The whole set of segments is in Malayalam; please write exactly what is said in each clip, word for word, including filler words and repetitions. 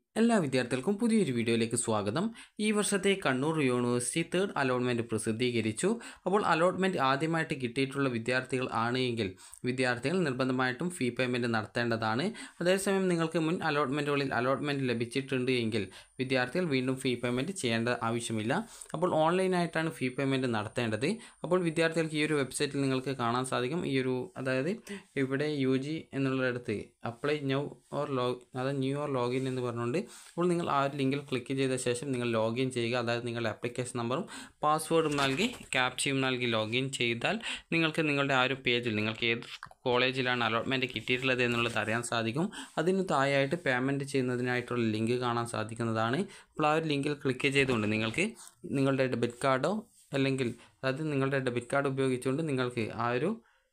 എല്ലാ വിദ്യാർത്ഥികൾക്കും പുതിയൊരു വീഡിയോയിലേക്ക് സ്വാഗതം. ഈ വർഷത്തെ കണ്ണൂർ യൂണിവേഴ്സിറ്റി തേർഡ് അലോട്ട്മെൻറ്റ് പ്രസിദ്ധീകരിച്ചു. അപ്പോൾ അലോട്ട്മെൻറ്റ് ആദ്യമായിട്ട് കിട്ടിയിട്ടുള്ള വിദ്യാർത്ഥികൾ ആണ് എങ്കിൽ വിദ്യാർത്ഥികൾ നിർബന്ധമായിട്ടും ഫീ പേയ്മെൻറ്റ് നടത്തേണ്ടതാണ്. അതേസമയം നിങ്ങൾക്ക് മുൻ അലോട്ട്മെൻറ്റുകളിൽ അലോട്ട്മെൻറ്റ് ലഭിച്ചിട്ടുണ്ട് എങ്കിൽ വിദ്യാർത്ഥികൾ വീണ്ടും ഫീ പേയ്മെൻറ്റ് ചെയ്യേണ്ട ആവശ്യമില്ല. അപ്പോൾ ഓൺലൈനായിട്ടാണ് ഫീ പേയ്മെൻറ്റ് നടത്തേണ്ടത്. അപ്പോൾ വിദ്യാർത്ഥികൾക്ക് ഈ ഒരു വെബ്സൈറ്റിൽ നിങ്ങൾക്ക് കാണാൻ സാധിക്കും. ഈ ഒരു അതായത് ഇവിടെ യു ജി എന്നുള്ളിടത്ത് അപ്ലൈ ന്യൂ ഓർ ലോഗ് അതായത് ന്യൂ ഓർ ലോഗിൻ എന്ന് പറഞ്ഞുകൊണ്ട് അപ്പോൾ നിങ്ങൾ ആ ഒരു ലിങ്കിൽ ക്ലിക്ക് ചെയ്ത ശേഷം നിങ്ങൾ ലോഗിൻ ചെയ്യുക. അതായത് നിങ്ങളുടെ ആപ്ലിക്കേഷൻ നമ്പറും പാസ്വേഡും നൽകി ക്യാപ്ചയും നൽകി ലോഗിൻ ചെയ്താൽ നിങ്ങൾക്ക് നിങ്ങളുടെ ആ ഒരു പേജിൽ നിങ്ങൾക്ക് ഏത് കോളേജിലാണ് അലോട്ട്മെൻറ്റ് കിട്ടിയിട്ടുള്ളത് എന്നുള്ളത് അറിയാൻ സാധിക്കും. അതിന് താഴെയായിട്ട് പേയ്മെൻറ്റ് ചെയ്യുന്നതിനായിട്ടുള്ള ലിങ്ക് കാണാൻ സാധിക്കുന്നതാണ്. അപ്പോൾ ആ ഒരു ലിങ്കിൽ ക്ലിക്ക് ചെയ്തുകൊണ്ട് നിങ്ങൾക്ക് നിങ്ങളുടെ ഡെബിറ്റ് കാർഡോ അല്ലെങ്കിൽ അതായത് നിങ്ങളുടെ ഡെബിറ്റ് കാർഡ് ഉപയോഗിച്ചുകൊണ്ട് നിങ്ങൾക്ക് ആ ഒരു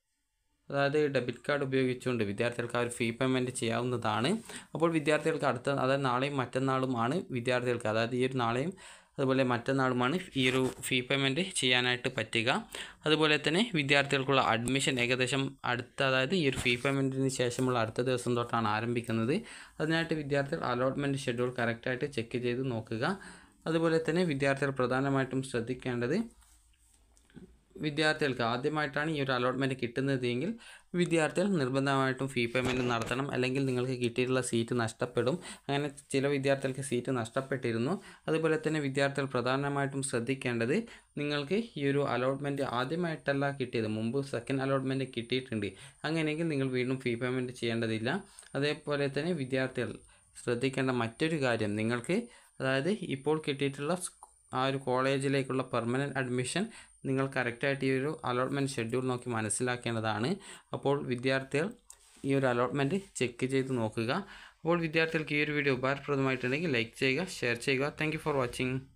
അതായത് ഡെബിറ്റ് കാർഡ് ഉപയോഗിച്ചുകൊണ്ട് വിദ്യാർത്ഥികൾക്ക് ആ ഒരു ഫീ പേയ്മെൻറ്റ് ചെയ്യാവുന്നതാണ്. അപ്പോൾ വിദ്യാർത്ഥികൾക്ക് അടുത്ത അതായത് നാളെയും മറ്റന്നാളുമാണ് വിദ്യാർത്ഥികൾക്ക് അതായത് ഈ ഒരു നാളെയും അതുപോലെ മറ്റന്നാളുമാണ് ഈ ഒരു ഫീ പേയ്മെൻറ്റ് ചെയ്യാനായിട്ട് പറ്റുക. അതുപോലെ തന്നെ വിദ്യാർത്ഥികൾക്കുള്ള അഡ്മിഷൻ ഏകദേശം അടുത്ത അതായത് ഈ ഒരു ഫീ പേയ്മെൻറ്റിന് ശേഷമുള്ള അടുത്ത ദിവസം തൊട്ടാണ് ആരംഭിക്കുന്നത്. അതിനായിട്ട് വിദ്യാർത്ഥികൾ അലോട്ട്മെൻറ്റ് ഷെഡ്യൂൾ കറക്റ്റായിട്ട് ചെക്ക് ചെയ്ത് നോക്കുക. അതുപോലെ തന്നെ വിദ്യാർത്ഥികൾ പ്രധാനമായിട്ടും ശ്രദ്ധിക്കേണ്ടത് വിദ്യാർത്ഥികൾക്ക് ആദ്യമായിട്ടാണ് ഈ ഒരു അലോട്ട്മെൻറ്റ് കിട്ടുന്നത് എങ്കിൽ വിദ്യാർത്ഥികൾ നിർബന്ധമായിട്ടും ഫീ പേയ്മെൻറ്റ് നടത്തണം. അല്ലെങ്കിൽ നിങ്ങൾക്ക് കിട്ടിയിട്ടുള്ള സീറ്റ് നഷ്ടപ്പെടും. അങ്ങനെ ചില വിദ്യാർത്ഥികൾക്ക് സീറ്റ് നഷ്ടപ്പെട്ടിരുന്നു. അതുപോലെ തന്നെ വിദ്യാർത്ഥികൾ പ്രധാനമായിട്ടും ശ്രദ്ധിക്കേണ്ടത് നിങ്ങൾക്ക് ഈ ഒരു അലോട്ട്മെൻറ്റ് ആദ്യമായിട്ടല്ല കിട്ടിയത്, മുമ്പ് സെക്കൻഡ് അലോട്ട്മെൻറ്റ് കിട്ടിയിട്ടുണ്ട്. അങ്ങനെയെങ്കിൽ നിങ്ങൾ വീണ്ടും ഫീ പേയ്മെൻറ്റ് ചെയ്യേണ്ടതില്ല. അതേപോലെ തന്നെ വിദ്യാർത്ഥികൾ ശ്രദ്ധിക്കേണ്ട മറ്റൊരു കാര്യം നിങ്ങൾക്ക് അതായത് ഇപ്പോൾ കിട്ടിയിട്ടുള്ള ആ ഒരു കോളേജിലേക്കുള്ള പെർമനൻറ്റ് അഡ്മിഷൻ നിങ്ങൾ കറക്റ്റായിട്ട് ഈ ഒരു അലോട്ട്മെൻറ്റ് ഷെഡ്യൂൾ നോക്കി മനസ്സിലാക്കേണ്ടതാണ്. അപ്പോൾ വിദ്യാർത്ഥികൾ ഈ ഒരു അലോട്ട്മെൻറ്റ് ചെക്ക് ചെയ്ത് നോക്കുക. അപ്പോൾ വിദ്യാർത്ഥികൾക്ക് ഈ ഒരു വീഡിയോ ഉപകാരപ്രദമായിട്ടുണ്ടെങ്കിൽ ലൈക്ക് ചെയ്യുക, ഷെയർ ചെയ്യുക. Thank you for watching.